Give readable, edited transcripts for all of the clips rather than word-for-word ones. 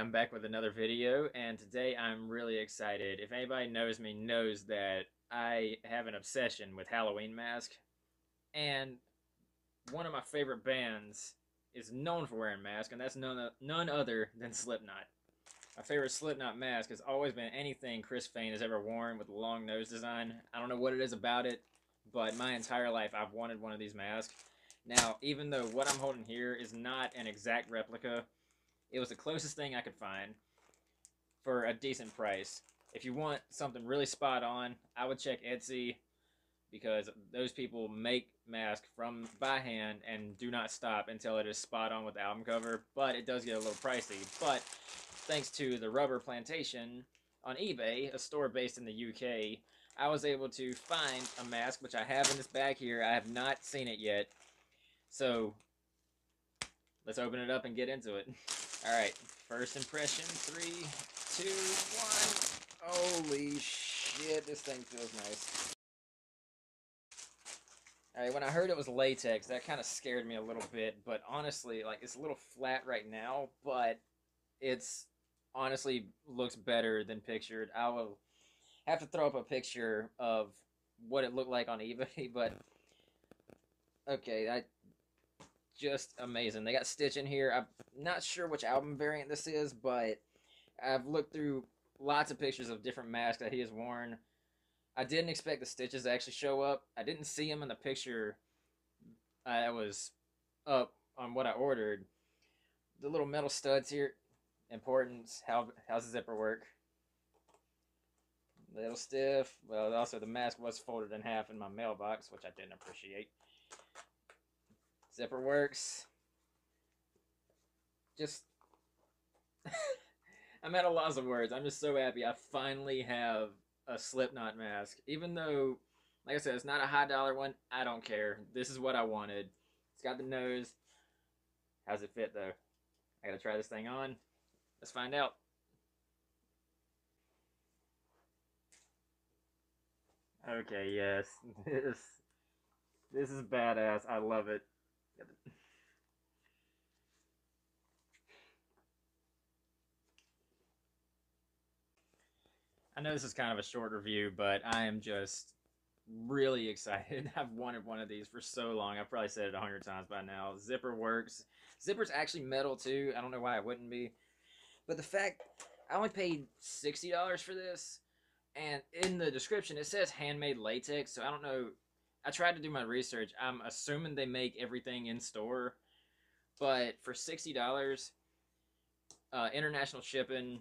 I'm back with another video, and today I'm really excited. If anybody knows me knows that I have an obsession with Halloween masks, and one of my favorite bands is known for wearing masks, and that's none other than Slipknot. My favorite Slipknot mask has always been anything Chris Fehn has ever worn with the long nose design. I don't know what it is about it, but my entire life I've wanted one of these masks. Now, even though what I'm holding here is not an exact replica, it was the closest thing I could find for a decent price. If you want something really spot on, I would check Etsy because those people make masks from by hand and do not stop until it is spot on with the album cover. But it does get a little pricey. But thanks to the Rubber Plantation on eBay, a store based in the UK, I was able to find a mask, which I have in this bag here. I have not seen it yet. So let's open it up and get into it. Alright, first impression, 3, 2, 1. Holy shit, this thing feels nice. Alright, when I heard it was latex, that kind of scared me a little bit, but honestly, like, it's a little flat right now, but it's honestly looks better than pictured. I will have to throw up a picture of what it looked like on eBay, but okay, just amazing. They got Stitch in here. I'm not sure which album variant this is, but I've looked through lots of pictures of different masks that he has worn. I didn't expect the Stitches to actually show up. I didn't see him in the picture that was up on what I ordered. The little metal studs here, importance. How's the zipper work? A little stiff. Well, also the mask was folded in half in my mailbox, which I didn't appreciate. Zipper works. Just I'm at a loss of words. I'm just so happy I finally have a Slipknot mask. Even though, like I said, it's not a high dollar one, I don't care. This is what I wanted. It's got the nose. How's it fit though? I gotta try this thing on. Let's find out. Okay, yes. This is badass. I love it. I know this is kind of a short review, but I am just really excited. I've wanted one of these for so long. I've probably said it 100 times by now. Zipper works. Zipper's actually metal too. I don't know why it wouldn't be. But the fact, I only paid $60 for this, and in the description it says handmade latex, so I don't know. I tried to do my research. I'm assuming they make everything in store, but for $60, international shipping,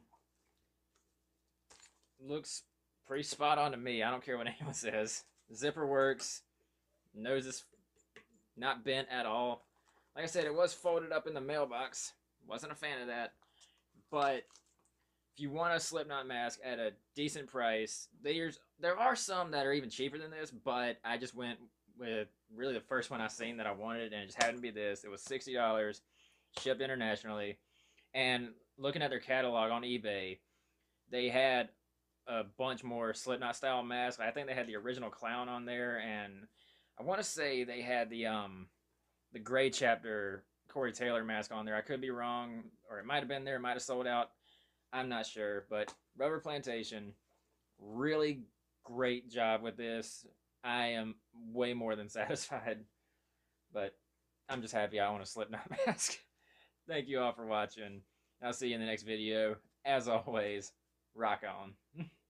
looks pretty spot on to me. I don't care what anyone says. Zipper works. Nose is not bent at all. Like I said, it was folded up in the mailbox. Wasn't a fan of that. But if you want a Slipknot mask at a decent price, there are some that are even cheaper than this, but I just went with really the first one I seen that I wanted, and it just happened to be this. It was $60, shipped internationally. And looking at their catalog on eBay, they had a bunch more Slipknot style masks. I think they had the original clown on there, and I want to say they had the Gray Chapter Corey Taylor mask on there. I could be wrong, or it might have been there. It might have sold out. I'm not sure, but Rubber Plantation, really great job with this. I am way more than satisfied, but I'm just happy I own a Slipknot mask. Thank you all for watching. I'll see you in the next video. As always, rock on.